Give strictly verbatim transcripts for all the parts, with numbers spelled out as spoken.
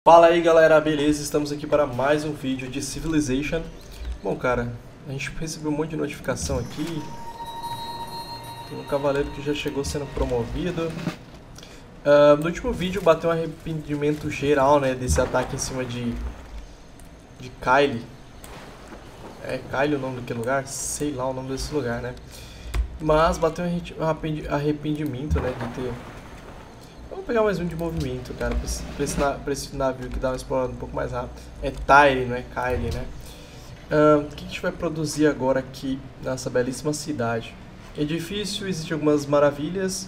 Fala aí galera, beleza? Estamos aqui para mais um vídeo de Civilization. Bom cara, a gente recebeu um monte de notificação aqui. Tem um cavaleiro que já chegou sendo promovido. uh, No último vídeo bateu um arrependimento geral, né, desse ataque em cima de De Kyle. É Kyle o nome daquele lugar? Sei lá o nome desse lugar, né? Mas bateu um arrependimento, né, de ter... Vamos pegar mais um de movimento, cara, pra esse, pra esse, pra esse navio que dá uma explorada um pouco mais rápido. É Tyre, não é Kyle, né? Uh, o que a gente vai produzir agora aqui nessa belíssima cidade? Edifício, existem algumas maravilhas.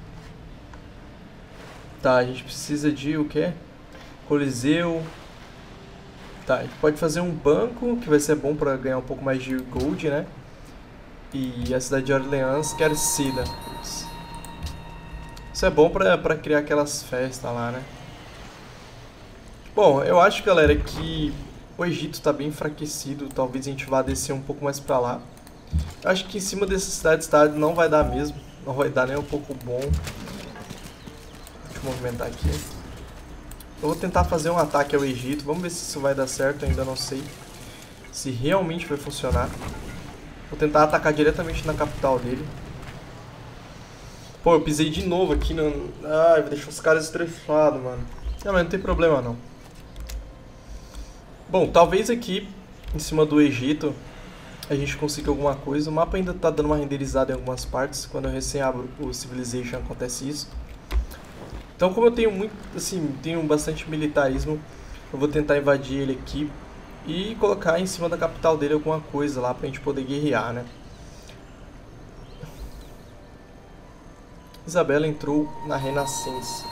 Tá, a gente precisa de o quê? Coliseu. Tá, a gente pode fazer um banco, que vai ser bom pra ganhar um pouco mais de gold, né? E a cidade de Orleans, Quercida. Isso é bom pra, pra criar aquelas festas lá, né? Bom, eu acho, galera, que o Egito tá bem enfraquecido. Talvez a gente vá descer um pouco mais pra lá. Eu acho que em cima dessa cidade-estado não vai dar mesmo. Não vai dar nem um pouco bom. Deixa eu movimentar aqui. Eu vou tentar fazer um ataque ao Egito. Vamos ver se isso vai dar certo. Eu ainda não sei se realmente vai funcionar. Vou tentar atacar diretamente na capital dele. Pô, eu pisei de novo aqui no... Ai, vai deixar os caras estressados, mano. Não, mas não tem problema não. Bom, talvez aqui, em cima do Egito, a gente consiga alguma coisa. O mapa ainda tá dando uma renderizada em algumas partes. Quando eu recém abro o Civilization acontece isso. Então, como eu tenho muito, assim, tenho bastante militarismo, eu vou tentar invadir ele aqui e colocar em cima da capital dele alguma coisa lá pra gente poder guerrear, né? Isabela entrou na Renascença.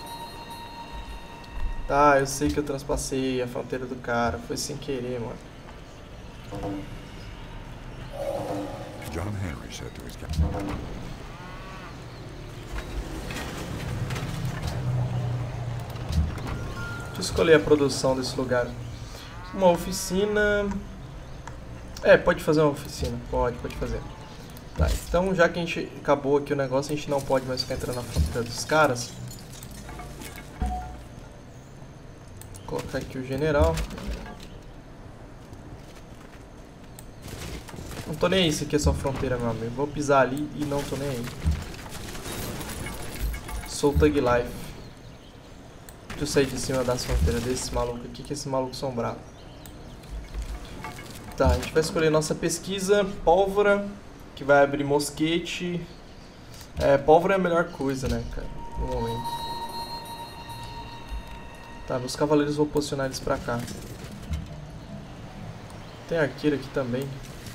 Tá, eu sei que eu transpassei a fronteira do cara. Foi sem querer, mano. John Henry said to his captain. Deixa eu escolher a produção desse lugar. Uma oficina... É, pode fazer uma oficina. Pode, pode fazer. Tá, então já que a gente acabou aqui o negócio, a gente não pode mais ficar entrando na fronteira dos caras. Vou colocar aqui o general. Não tô nem aí, isso aqui é só fronteira, meu amigo. Vou pisar ali e não tô nem aí. Sou Thug Life. Deixa eu sair de cima das fronteiras desse maluco aqui, que esse maluco sombrado. Tá, a gente vai escolher nossa pesquisa, pólvora, que vai abrir mosquete. É, pólvora é a melhor coisa, né, cara, no momento. Tá, meus cavaleiros vou posicionar eles pra cá. Tem arqueiro aqui também.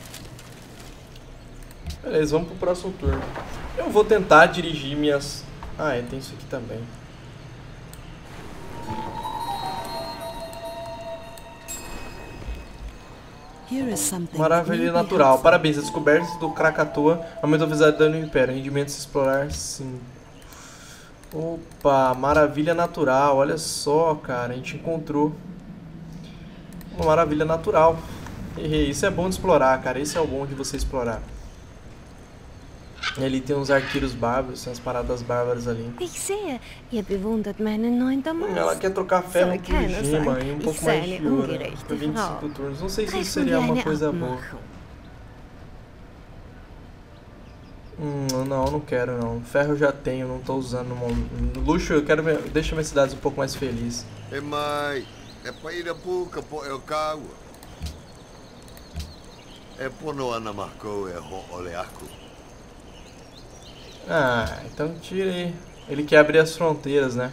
Beleza, vamos pro próximo turno. Eu vou tentar dirigir minhas... Ah, é, tem isso aqui também. Maravilha natural. Parabéns, a descoberta do Krakatoa aumentou a visibilidade do Império. Rendimento se explorar, sim. Opa, maravilha natural. Olha só, cara, a gente encontrou uma maravilha natural. Isso é bom de explorar, cara. Esse é o bom de você explorar. E ali tem uns arqueiros bárbaros, tem umas paradas bárbaras ali. Hum, ela quer trocar ferro por gema e um pouco mais de ouro por vinte e cinco turnos. Não sei se isso seria uma coisa boa. Hum, não, não quero não. Ferro eu já tenho, não tô usando no luxo. Eu quero ver, deixa minhas cidades um pouco mais felizes. Ah, então tira aí. Ele quer abrir as fronteiras, né?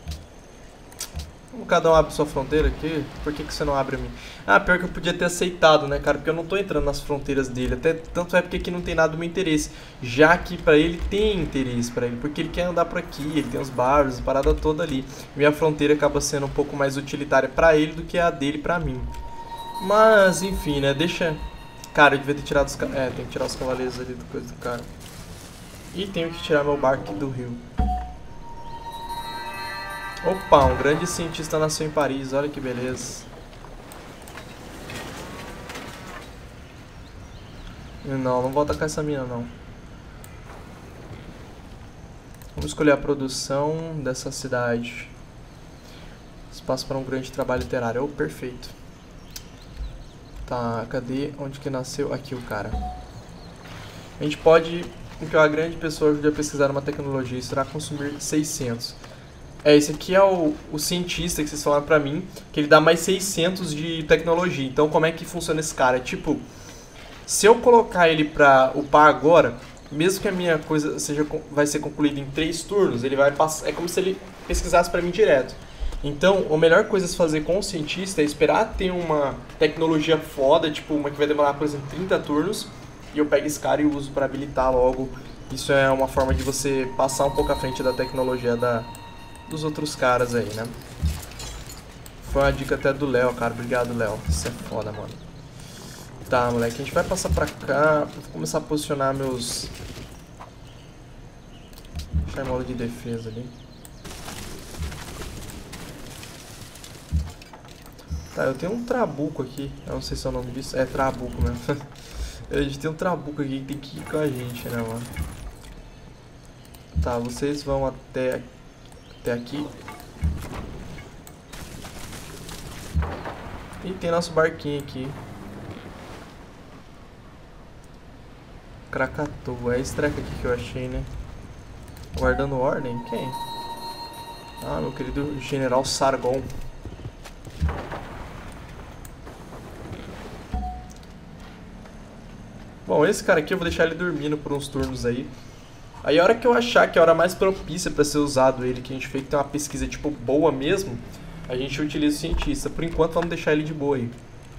Como cada um abre sua fronteira aqui? Por que que você não abre a minha? Ah, pior que eu podia ter aceitado, né, cara? Porque eu não tô entrando nas fronteiras dele. Até tanto é porque aqui não tem nada do meu interesse. Já que pra ele tem interesse pra ele. Porque ele quer andar por aqui, ele tem os bárbaros, a parada toda ali. Minha fronteira acaba sendo um pouco mais utilitária pra ele do que a dele pra mim. Mas, enfim, né? Deixa... Cara, eu devia ter tirado os... É, tem que tirar os cavaleiros ali do coisa do cara. E tenho que tirar meu barco do rio. Opa, um grande cientista nasceu em Paris. Olha que beleza. Não, não vou atacar essa mina não. Vamos escolher a produção dessa cidade. Espaço para um grande trabalho literário. Oh, perfeito. Tá, cadê? Onde que nasceu? Aqui o cara. A gente pode, com que uma grande pessoa ajude a pesquisar uma tecnologia, isso irá consumir seiscentos. É, esse aqui é o, o cientista que vocês falaram pra mim, que ele dá mais seiscentos de tecnologia. Então como é que funciona esse cara? Tipo, se eu colocar ele pra upar agora, mesmo que a minha coisa seja, vai ser concluída em três turnos, ele vai passar, é como se ele pesquisasse pra mim direto. Então, a melhor coisa a se fazer com o cientista é esperar ter uma tecnologia foda, tipo uma que vai demorar, por exemplo, trinta turnos, e eu pego esse cara e uso pra habilitar logo. Isso é uma forma de você passar um pouco à frente da tecnologia da, dos outros caras aí, né? Foi uma dica até do Léo, cara. Obrigado, Léo. Isso é foda, mano. Tá, moleque. A gente vai passar pra cá. Vou começar a posicionar meus... Deixar em modo de defesa ali. Tá, eu tenho um trabuco aqui. Eu não sei se é o nome disso. É trabuco mesmo. A gente tem um trabuco aqui que tem que ir com a gente, né, mano? Tá, vocês vão até... Até aqui. E tem nosso barquinho aqui. Krakatoa. É esse treco aqui que eu achei, né? Guardando ordem? Quem? Ah, meu querido General Sargon. Bom, esse cara aqui eu vou deixar ele dormindo por uns turnos aí. Aí a hora que eu achar que é a hora mais propícia pra ser usado ele, que a gente vê que tem uma pesquisa tipo boa mesmo, a gente utiliza o cientista. Por enquanto vamos deixar ele de boa aí.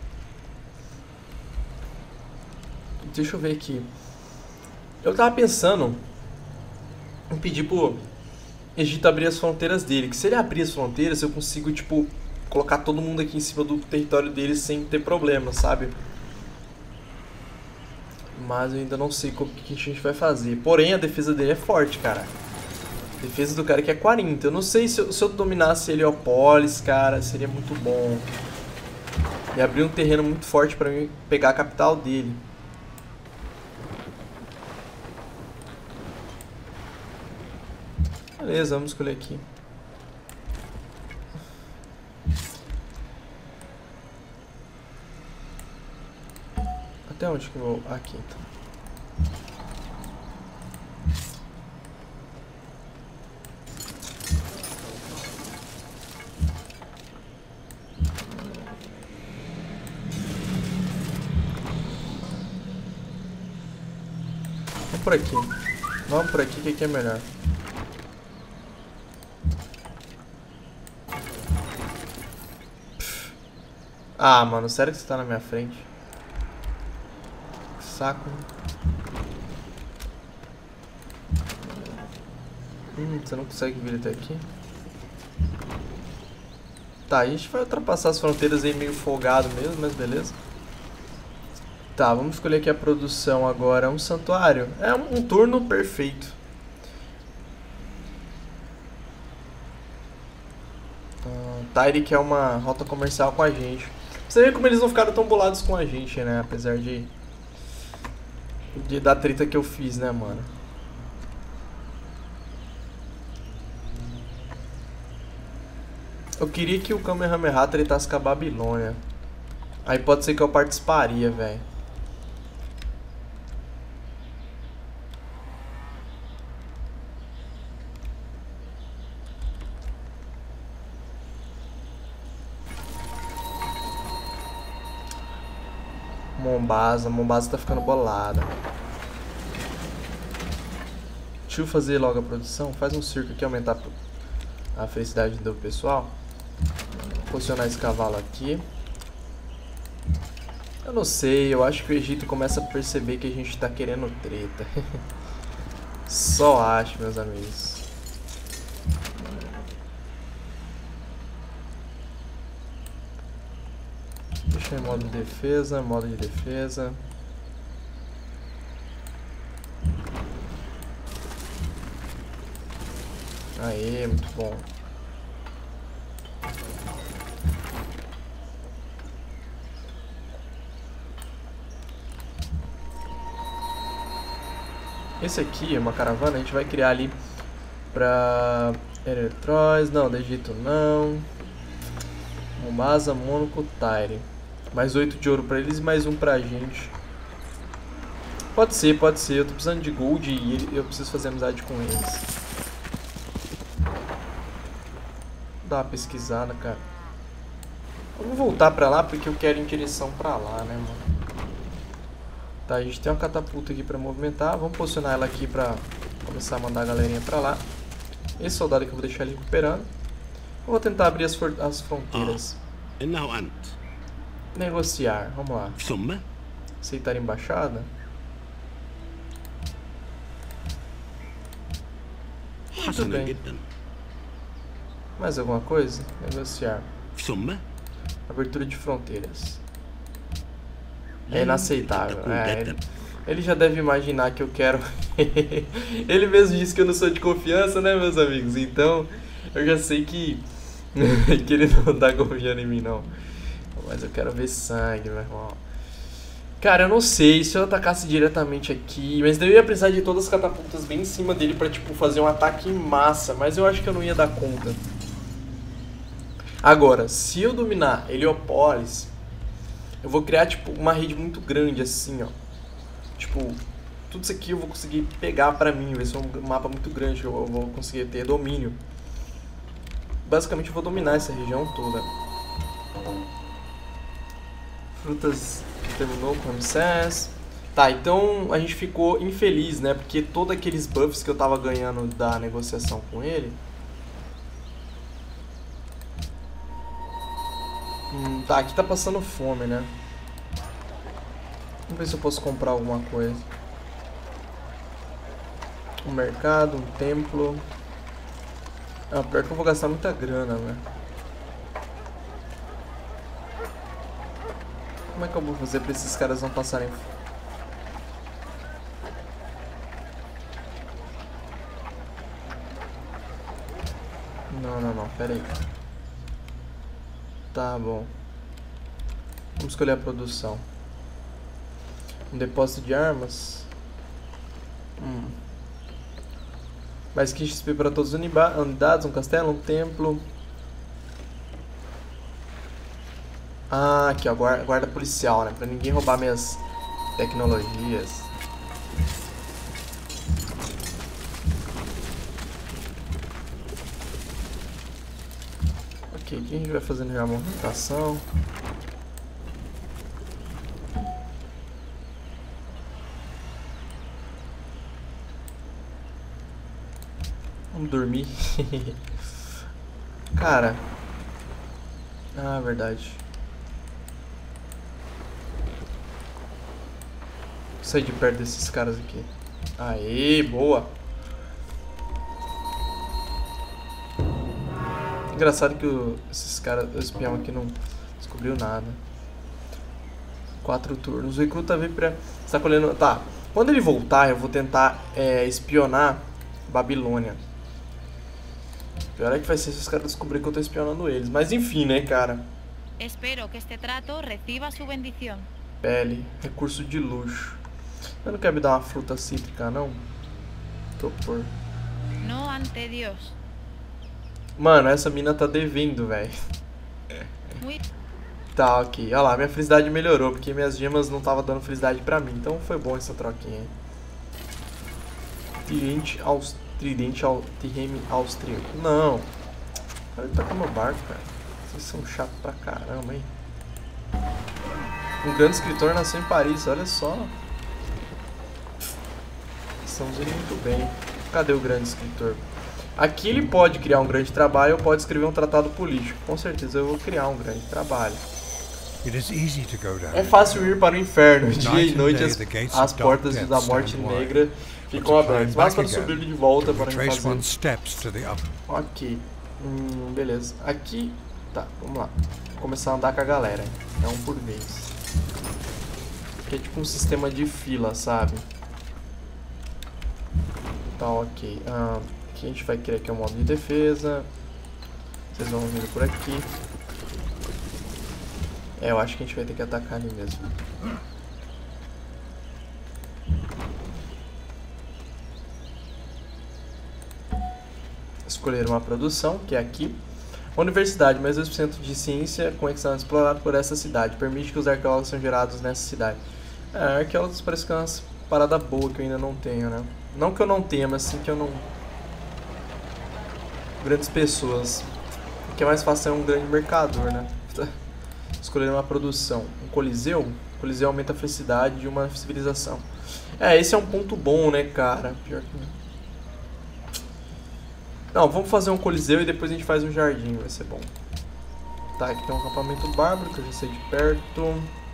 Deixa eu ver aqui. Eu tava pensando em pedir pro Egito abrir as fronteiras dele. Que se ele abrir as fronteiras, eu consigo, tipo, colocar todo mundo aqui em cima do território dele sem ter problema, sabe? Mas eu ainda não sei como que a gente vai fazer. Porém, a defesa dele é forte, cara. A defesa do cara aqui é quarenta. Eu não sei se eu, se eu dominasse Heliópolis, cara, seria muito bom. E abrir um terreno muito forte pra mim pegar a capital dele. Beleza, vamos escolher aqui. Até onde que eu vou? Aqui, então. Vamos por aqui. Vamos por aqui que aqui é melhor. Pff. Ah, mano, sério que você tá na minha frente? Saco. Hum, você não consegue vir até aqui? Tá, a gente vai ultrapassar as fronteiras aí meio folgado mesmo, mas beleza. Tá, vamos escolher aqui a produção agora. Um santuário. É um, um turno perfeito. Uh, Tyre quer uma rota comercial com a gente. Você vê como eles não ficaram tão bolados com a gente, né? Apesar de... De, da treta que eu fiz, né, mano? Eu queria que o Kamehameha tretasse com a Babilônia. Aí pode ser que eu participaria, velho. Mombasa, Mombasa tá ficando bolada. Deixa eu fazer logo a produção. Faz um circo aqui, aumentar a felicidade do pessoal. Posicionar esse cavalo aqui. Eu não sei, eu acho que o Egito começa a perceber que a gente tá querendo treta. Só acho, meus amigos. Deixa em modo de defesa, modo de defesa. Aê, muito bom. Esse aqui é uma caravana, a gente vai criar ali pra Eretróis, não, do Egito não. Mombasa, Mônaco, Tyre. Mais oito de ouro pra eles e mais um pra gente. Pode ser, pode ser. Eu tô precisando de gold e eu preciso fazer amizade com eles. Dá uma pesquisada, cara. Eu vou voltar pra lá porque eu quero ir em direção pra lá, né, mano? Tá, a gente tem uma catapulta aqui pra movimentar. Vamos posicionar ela aqui pra começar a mandar a galerinha pra lá. Esse soldado aqui eu vou deixar ele recuperando. Eu vou tentar abrir as, as fronteiras. Negociar, vamos lá. Aceitar embaixada. Muito bem. Mais alguma coisa? Negociar. Abertura de fronteiras. É inaceitável. É, ele, ele já deve imaginar que eu quero. Ele mesmo disse que eu não sou de confiança, né, meus amigos? Então, eu já sei que, que ele não tá confiando em mim, não. Mas eu quero ver sangue, meu irmão. Cara, eu não sei se eu atacasse diretamente aqui, mas eu ia precisar de todas as catapultas bem em cima dele pra, tipo, fazer um ataque em massa, mas eu acho que eu não ia dar conta. Agora, se eu dominar Heliópolis, eu vou criar, tipo, uma rede muito grande, assim, ó. Tipo, tudo isso aqui eu vou conseguir pegar pra mim, vai ser um mapa muito grande que eu vou conseguir ter domínio. Basicamente, eu vou dominar essa região toda. Frutas... Terminou com Ramsés. Tá, então a gente ficou infeliz, né? Porque todos aqueles buffs que eu tava ganhando da negociação com ele... Hum, tá, aqui tá passando fome, né? Vamos ver se eu posso comprar alguma coisa. Um mercado, um templo... Ah, pior que eu vou gastar muita grana, velho. Como é que eu vou fazer pra esses caras não passarem? Não, não, não, pera aí. Tá bom. Vamos escolher a produção. Um depósito de armas. Hum. Mais quinze X P para todas as unidades, um castelo, um templo. Ah, aqui ó, guarda, guarda policial, né? Pra ninguém roubar minhas tecnologias. Ok, aqui a gente vai fazendo já a movimentação. Vamos dormir. Cara. Ah, verdade. Sair de perto desses caras aqui. Aê, boa. Engraçado que o, esses caras, o espião aqui não descobriu nada. Quatro turnos. O recruta veio pra... Você tá colhendo... Tá. Quando ele voltar, eu vou tentar é, espionar Babilônia. Pior é que vai ser se os caras descobrirem que eu tô espionando eles. Mas enfim, né, cara. Espero que este trato reciba su bendición. Pele. Recurso de luxo. Eu não quero me dar uma fruta cítrica, não? Tô por... No ante Dios. Mano, essa mina tá devendo, velho. Tá, ok. Olha lá, minha felicidade melhorou, porque minhas gemas não estavam dando felicidade pra mim. Então foi bom essa troquinha aí. Tridente aos... Tridente ao... Tirreme austríaco. Não. Olha ele tá com meu barco, cara. Vocês são chatos pra caramba, hein? Um grande escritor nasceu em Paris, olha só. Estamos indo muito bem. Cadê o grande escritor? Aqui ele pode criar um grande trabalho ou pode escrever um tratado político. Com certeza eu vou criar um grande trabalho. É fácil ir para o inferno. Dia e noite as, as portas da morte negra ficam abertas. Mas para subir de volta para fazer... Ok. Hum, beleza. Aqui... Tá, vamos lá. Vou começar a andar com a galera. É um por vez. Aqui é tipo um sistema de fila, sabe? Tá, ok. Ah, aqui a gente vai criar aqui um modo de defesa. Vocês vão vir por aqui. É, eu acho que a gente vai ter que atacar ali mesmo. Escolher uma produção, que é aqui. Universidade, mais dois por cento de ciência com extensão explorada por essa cidade. Permite que os arqueólogos sejam gerados nessa cidade. É, arqueólogos parece que é uma parada boa que eu ainda não tenho, né? Não que eu não tenha, mas sim que eu não... Grandes pessoas. O que é mais fácil é um grande mercador, né? Escolher uma produção. Um coliseu? O coliseu aumenta a felicidade de uma civilização. É, esse é um ponto bom, né, cara? Pior que... Não, vamos fazer um coliseu e depois a gente faz um jardim, vai ser bom. Tá, aqui tem um acampamento bárbaro que eu já sei de perto.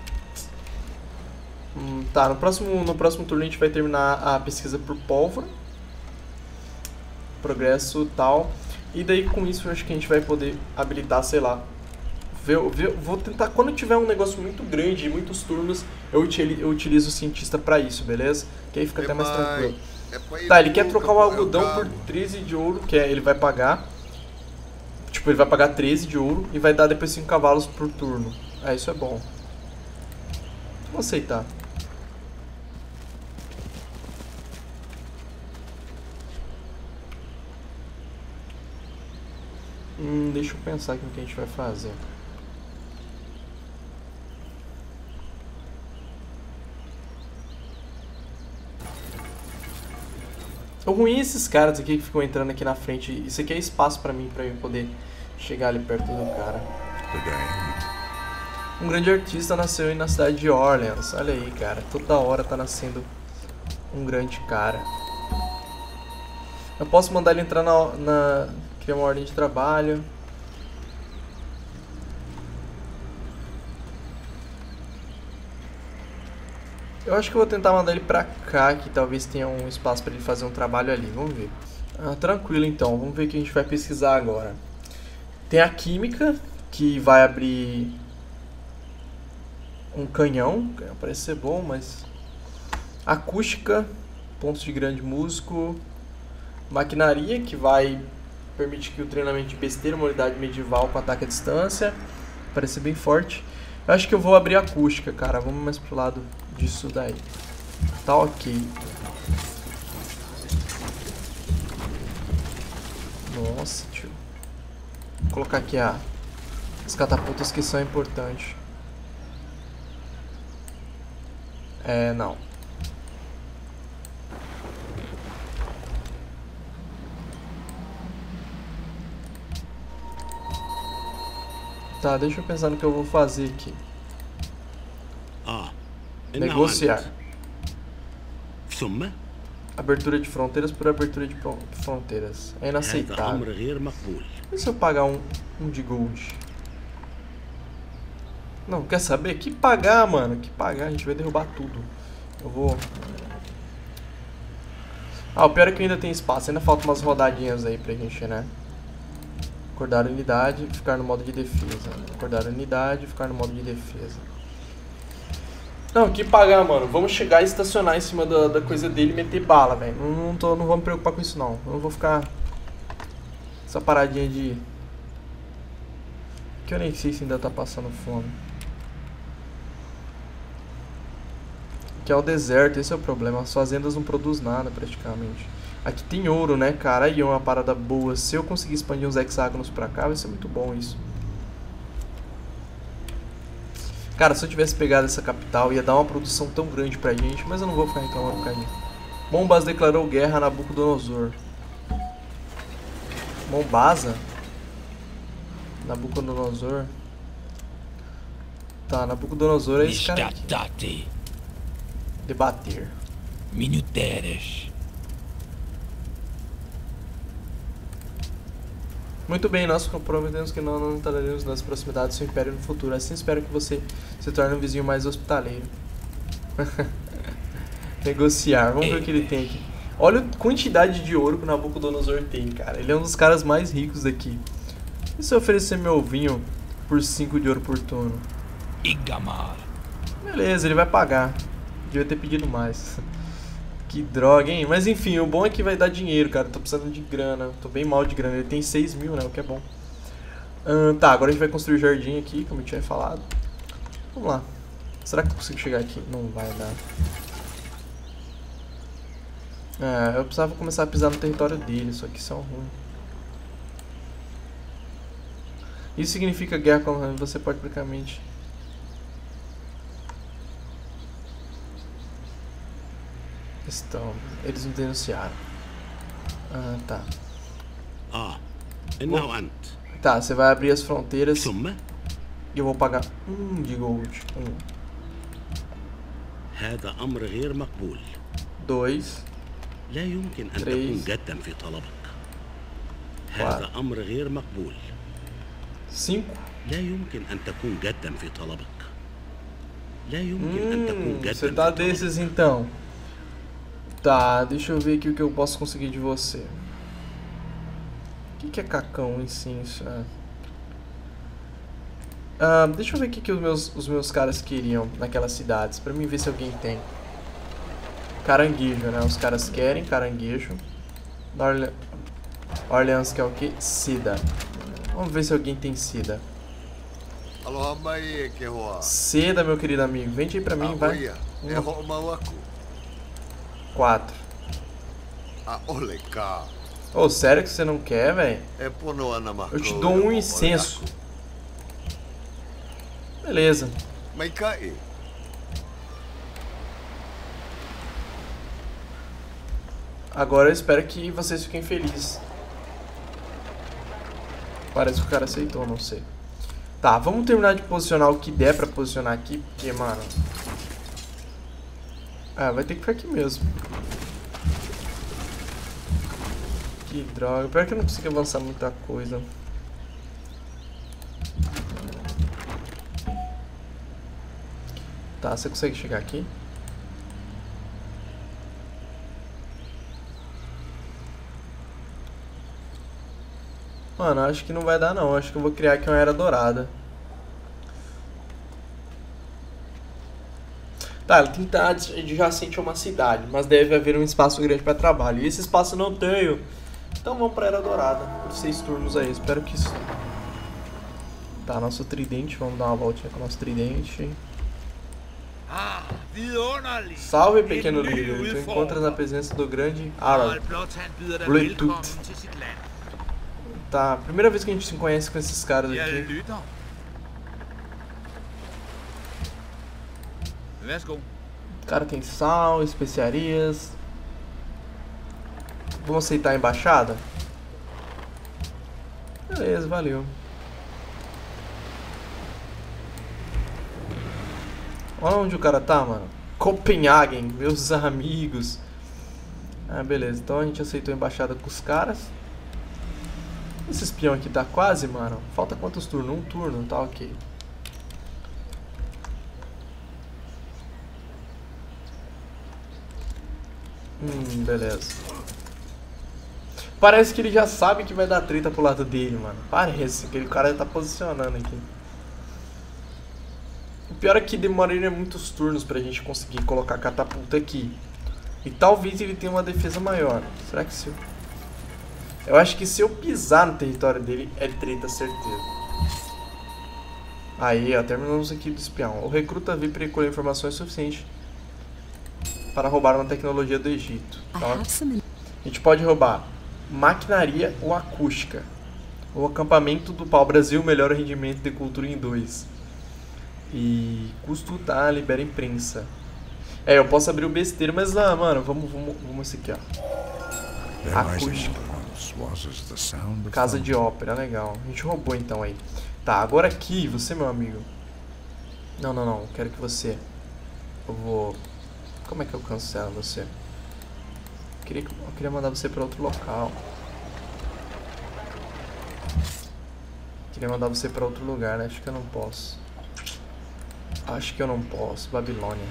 Hum, tá, no próximo, no próximo turno a gente vai terminar a pesquisa por pólvora. Progresso e tal. E daí com isso eu acho que a gente vai poder habilitar, sei lá. Ver, ver, vou tentar, quando tiver um negócio muito grande, muitos turnos, eu utilizo, eu utilizo o cientista pra isso, beleza? Que aí fica até mais tranquilo. Tá, ele quer trocar o algodão por treze de ouro, que é, ele vai pagar. Tipo, ele vai pagar treze de ouro e vai dar depois cinco cavalos por turno. É, isso é bom. Vou aceitar. Hum, deixa eu pensar aqui no que a gente vai fazer. O ruim é esses caras aqui que ficam entrando aqui na frente. Isso aqui é espaço pra mim, pra eu poder chegar ali perto do cara. Um grande artista nasceu na cidade de Orleans. Olha aí, cara. Toda hora tá nascendo um grande cara. Eu posso mandar ele entrar na... na criar uma ordem de trabalho. Eu acho que eu vou tentar mandar ele pra cá, que talvez tenha um espaço pra ele fazer um trabalho ali. Vamos ver. Ah, tranquilo então, vamos ver o que a gente vai pesquisar agora. Tem a química, que vai abrir um canhão. Parece ser bom, mas... Acústica, pontos de grande músico. Maquinaria, que vai permitir que o treinamento de besteira, uma unidade medieval com ataque à distância. Parece ser bem forte. Eu acho que eu vou abrir a acústica, cara. Vamos mais pro lado disso daí. Tá ok. Nossa, tio. Vou colocar aqui a, as catapultas que são importantes. É, não. Tá, deixa eu pensar no que eu vou fazer aqui. Ah, negociar. ثم Abertura de fronteiras por abertura de fronteiras. É هذا inaceitável. أمر غير مقبول. E se eu pagar um, um de gold? Não, quer saber? Que pagar, mano. Que pagar, a gente vai derrubar tudo. Eu vou... Ah, o pior é que ainda tem espaço. Ainda faltam umas rodadinhas aí pra gente, né? Acordar a unidade, ficar no modo de defesa. Acordar a unidade, ficar no modo de defesa. Não, que pagar, mano. Vamos chegar e estacionar em cima da, da coisa dele e meter bala, velho. Não, não, tô, não vou me preocupar com isso, não. Eu não vou ficar... Essa paradinha de... Que eu nem sei se ainda tá passando fome. Que é o deserto, esse é o problema. As fazendas não produzem nada, praticamente. Aqui tem ouro, né, cara? Aí é uma parada boa. Se eu conseguir expandir uns hexágonos pra cá, vai ser muito bom isso. Cara, se eu tivesse pegado essa capital, ia dar uma produção tão grande pra gente. Mas eu não vou ficar reclamando por causa disso. Mombasa declarou guerra a Nabucodonosor. Mombasa? Nabucodonosor? Tá, Nabucodonosor é esse cara aqui. Mistadati, Debater. minuteres. Muito bem, nós prometemos que não, não instalaremos nas proximidades do seu império no futuro. Assim espero que você se torne um vizinho mais hospitaleiro. Negociar, vamos ver o que ele tem aqui. Olha a quantidade de ouro que o Nabucodonosor tem, cara. Ele é um dos caras mais ricos daqui. E se eu oferecer meu vinho por cinco de ouro por turno? Igamar. Beleza, ele vai pagar. Devia ter pedido mais. Que droga, hein? Mas enfim, o bom é que vai dar dinheiro, cara. Tô precisando de grana. Tô bem mal de grana. Ele tem seis mil, né? O que é bom. Hum, tá, agora a gente vai construir o jardim aqui, como eu tinha falado. Vamos lá. Será que eu consigo chegar aqui? Não vai dar. É, eu precisava começar a pisar no território dele, só que isso é um ruim. Isso significa guerra com a você pode praticamente... Estão... Eles não denunciaram. Ah, tá. آه إنه أنت. Tá, você vai abrir as fronteiras ثم e eu vou pagar um de gold. Um. هذا أمر غير مقبول. Dois. لا يمكن أن Três. تكون جادا في طلبك. هذا أمر غير مقبول. Cinco. لا يمكن أن تكون جادا في طلبك. لا يمكن أن تكون Hum, جادا você في tá طلبك. desses então. Tá, deixa eu ver aqui o que eu posso conseguir de você. O que, que é cacão, incenso? Ah. Ah, deixa eu ver o que, que os, meus, os meus caras queriam naquelas cidades, pra mim ver se alguém tem. Caranguejo, né? Os caras querem caranguejo. Orle... Orleans quer o que? Seda. Vamos ver se alguém tem seda. Aloha mai ke hoa. Seda, meu querido amigo. Vende aí pra mim, vai. E Um, ho mau aku. quatro. A ole ka. Ô, sério que você não quer, velho? E pono ana ma. Eu te dou um incenso. Beleza. Mai kai. Agora eu espero que vocês fiquem felizes. Parece que o cara aceitou, não sei. Tá, vamos terminar de posicionar o que der pra posicionar aqui, porque, mano... Ah, vai ter que ficar aqui mesmo. Que droga. Pior que eu não consigo avançar muita coisa. Tá, você consegue chegar aqui? Mano, acho que não vai dar não. Acho que eu vou criar aqui uma era dourada. Tá, ela tem que estar adjacente a uma cidade, mas deve haver um espaço grande para trabalho. E esse espaço eu não tenho. Então vamos pra era dourada. Por seis turnos aí. Espero que isso... Tá, nosso tridente. Vamos dar uma voltinha com o nosso tridente. Ah, vidunderligt. Salve, pequeno En ny líder. Tu udfordrer. encontras na presença do grande Arab. Harald Blåtand byder dig Bluetooth. velkommen til sit land. Tá, primeira vez que a gente se conhece com esses caras Jeg aqui. lytter. Værsgo. O cara tem sal, especiarias. Vamos aceitar a embaixada? Beleza, valeu. Olha onde o cara tá, mano. Copenhagen, meus amigos. Ah, beleza. Então a gente aceitou a embaixada com os caras. Esse espião aqui tá quase, mano. Falta quantos turnos? Um turno, tá ok. Hum, beleza. Parece que ele já sabe que vai dar treta pro lado dele, mano. Parece, aquele cara tá posicionando aqui. O pior é que demoraria muitos turnos pra gente conseguir colocar a catapulta aqui. E talvez ele tenha uma defesa maior. Será que se eu... Eu acho que se eu pisar no território dele, é treta, certeza. Aí, ó, terminamos aqui do espião. O recruta V I P recolheu informações suficientes para roubar uma tecnologia do Egito. Então, a gente pode roubar maquinaria ou acústica. O acampamento do pau-brasil melhora o rendimento de cultura em dois. E custo tá, libera imprensa. É, eu posso abrir o besteiro, mas ah, mano, vamos, vamos, vamos esse aqui, ó. Acústica. Casa de ópera, legal. A gente roubou então aí. Tá, agora aqui, você, meu amigo. Não, não, não. Eu quero que você... Eu vou... Como é que eu cancelo você? Eu queria, eu queria mandar você pra outro local. Eu queria mandar você pra outro lugar, né? Acho que eu não posso. Acho que eu não posso. Babilônia.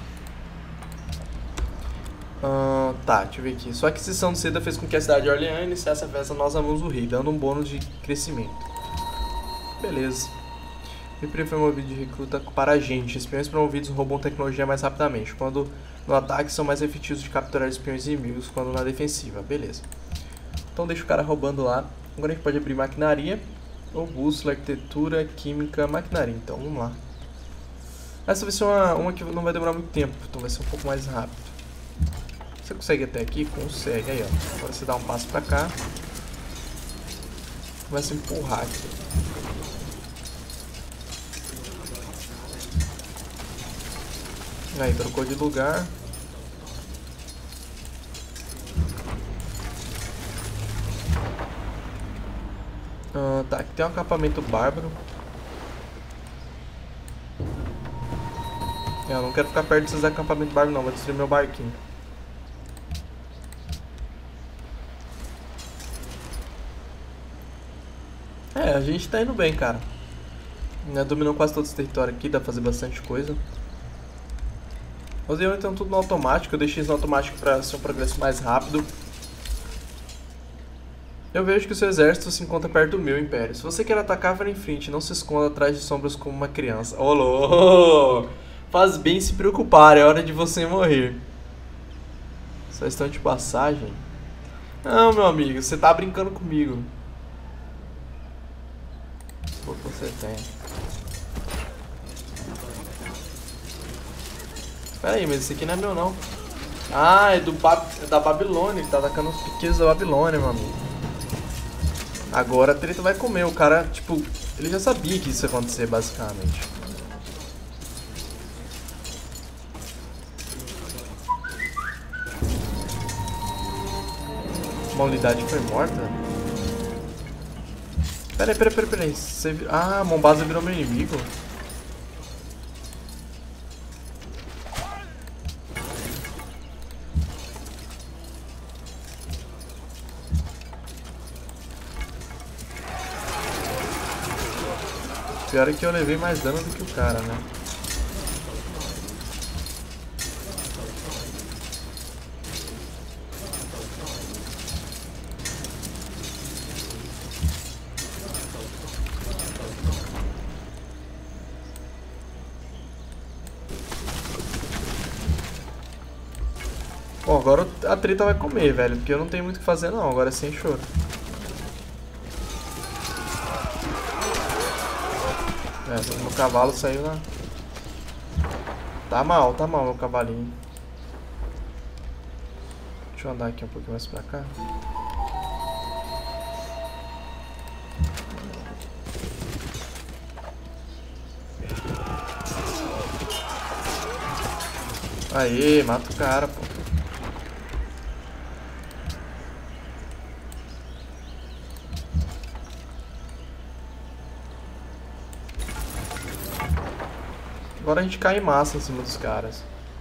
Uh, tá, deixa eu ver aqui. Sua aquisição de seda fez com que a cidade de Orleans iniciasse a festa Nós Amamos o Rei, dando um bônus de crescimento. Beleza. O V I P foi movido de recruta para agentes. Espiões promovidos roubam tecnologia mais rapidamente. Quando no ataque, são mais efetivos de capturar espiões inimigos quando na defensiva. Beleza. Então deixa o cara roubando lá. Agora a gente pode abrir maquinaria. Ou bússola, arquitetura, química, maquinaria. Então vamos lá. Essa vai ser uma, uma que não vai demorar muito tempo. Então vai ser um pouco mais rápido. Você consegue até aqui? Consegue. Aí, ó. Agora você dá um passo pra cá. Vai se empurrar aqui. Aí, trocou de lugar. Ah, tá, aqui tem um acampamento bárbaro. Eu não quero ficar perto desses acampamentos bárbaros não, vou destruir meu barquinho. É, a gente tá indo bem, cara. Já dominou quase todo esse território aqui, dá pra fazer bastante coisa. Os leões estão tudo no automático, eu deixei isso no automático pra ser um progresso mais rápido. Eu vejo que o seu exército se encontra perto do meu império. Se você quer atacar, vá em frente, não se esconda atrás de sombras como uma criança. Olô! Faz bem se preocupar, é hora de você morrer. Só estão de passagem? Não, meu amigo, você tá brincando comigo. Pô, você tem. Pera aí, mas esse aqui não é meu não. Ah, é, do ba é da Babilônia, ele tá atacando os pequenos da Babilônia, meu amigo. Agora a treta vai comer, o cara, tipo, ele já sabia que isso ia acontecer, basicamente. Uma unidade foi morta? Peraí, peraí, peraí, peraí. Você vir... Ah, Mombasa virou meu inimigo? Pior é que eu levei mais dano do que o cara, né? Bom, agora a treta vai comer, velho, porque eu não tenho muito o que fazer não, agora é sem choro. É, meu cavalo saiu lá. Tá mal, tá mal meu cavalinho. Deixa eu andar aqui um pouquinho mais pra cá. Aê, mata o cara, pô. Agora a gente cai em massa em cima dos caras.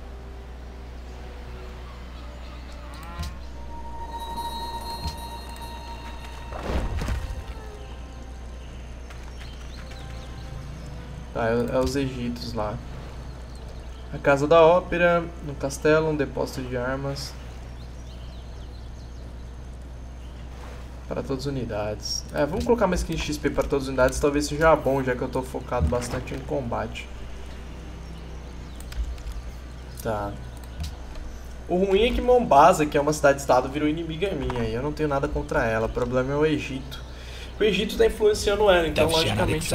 Tá, é, é os egípcios lá. A casa da ópera, no castelo, um depósito de armas. Para todas as unidades. É, vamos colocar uma skin X P para todas as unidades, talvez seja bom, já que eu tô focado bastante em combate. Tá. O ruim é que Mombasa, que é uma cidade-estado, virou inimiga minha e eu não tenho nada contra ela. O problema é o Egito. O Egito tá influenciando ela, então logicamente...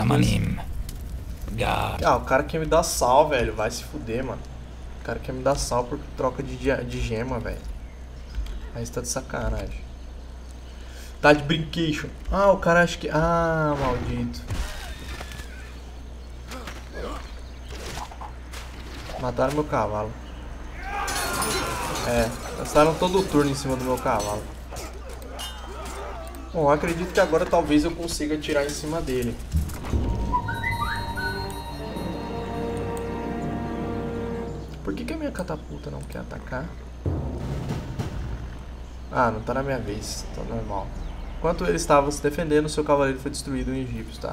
Ah, o cara quer me dar sal, velho. Vai se fuder, mano. O cara quer me dar sal por troca de, de gema, velho. Aí você tá de sacanagem. Tá de brinquedo. Ah, o cara acha que... Ah, maldito. Mataram meu cavalo. É, gastaram todo o turno em cima do meu cavalo. Bom, eu acredito que agora talvez eu consiga atirar em cima dele. Por que que a minha catapulta não quer atacar? Ah, não tá na minha vez, tá normal. Enquanto ele estava se defendendo, seu cavaleiro foi destruído em egípcio, tá?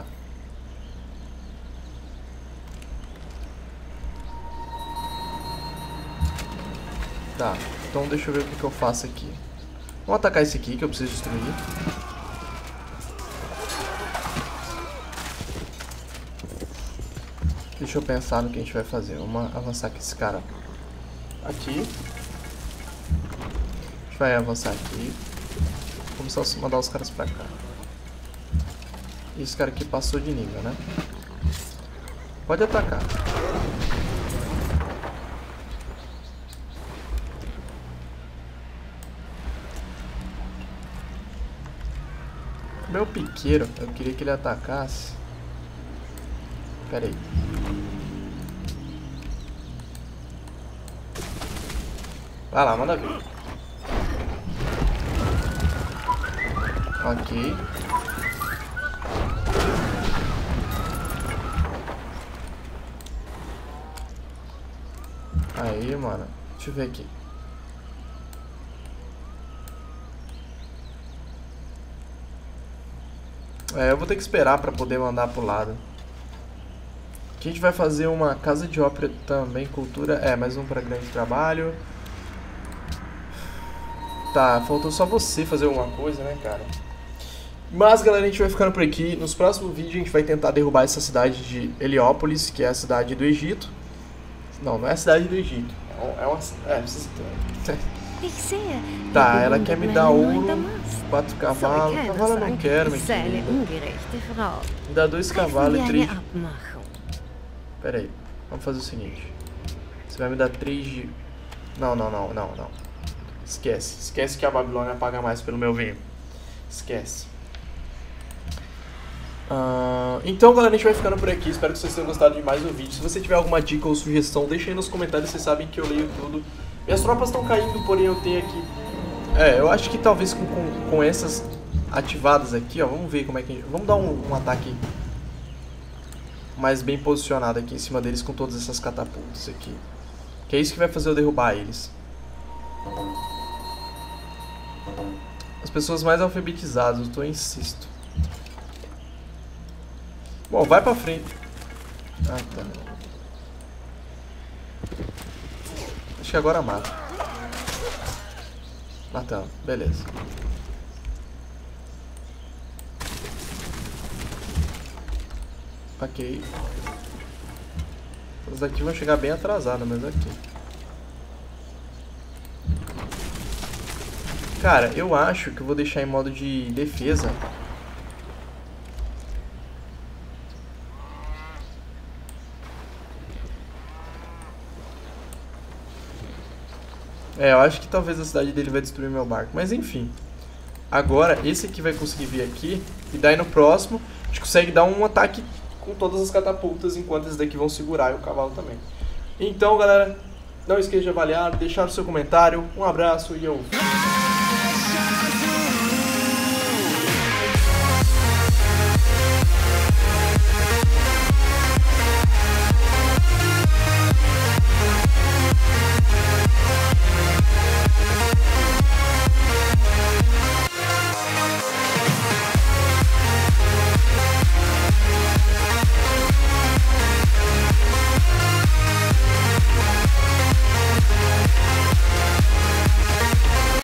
Tá, então deixa eu ver o que, que eu faço aqui. Vamos atacar esse aqui que eu preciso destruir. Deixa eu pensar no que a gente vai fazer. Vamos avançar com esse cara aqui. A gente vai avançar aqui. Vamos só mandar os caras pra cá. E esse cara aqui passou de nível, né? Pode atacar. Meu piqueiro, eu queria que ele atacasse. Pera aí. Vai lá, manda ver. Ok. Aí, mano. Deixa eu ver aqui. É, eu vou ter que esperar pra poder mandar pro lado. Aqui a gente vai fazer uma casa de ópera também, cultura. É, mais um pra grande trabalho. Tá, faltou só você fazer alguma coisa, né, cara? Mas, galera, a gente vai ficando por aqui. Nos próximos vídeos a gente vai tentar derrubar essa cidade de Heliópolis, que é a cidade do Egito. Não, não é a cidade do Egito. É uma... É, precisa... Tá, ela quer me dar ouro, quatro cavalos. Cavalo eu não quero, meu querido. Me dá dois cavalos e três... Pera aí, vamos fazer o seguinte. Você vai me dar três de... Não, não, não, não, não. Esquece, esquece que a Babilônia paga mais pelo meu vinho. Esquece. Uh, então, galera, a gente vai ficando por aqui. Espero que vocês tenham gostado de mais um vídeo. Se você tiver alguma dica ou sugestão, deixa aí nos comentários. Vocês sabem que eu leio tudo. Minhas tropas estão caindo, porém eu tenho aqui... É, eu acho que talvez com, com, com essas ativadas aqui, ó. Vamos ver como é que a gente... Vamos dar um, um ataque mais bem posicionado aqui em cima deles com todas essas catapultas aqui. Que é isso que vai fazer eu derrubar eles. As pessoas mais alfabetizadas, eu insisto. Bom, vai pra frente. Ah, tá. Acho que agora mata. Matamos, beleza. Ok. Os daqui vão chegar bem atrasados, mas aqui. Cara, eu acho que eu vou deixar em modo de defesa. É, eu acho que talvez a cidade dele vai destruir meu barco. Mas enfim. Agora, esse aqui vai conseguir vir aqui. E daí no próximo, a gente consegue dar um ataque com todas as catapultas. Enquanto esses daqui vão segurar e o cavalo também. Então, galera, não esqueça de avaliar, deixar o seu comentário. Um abraço e eu...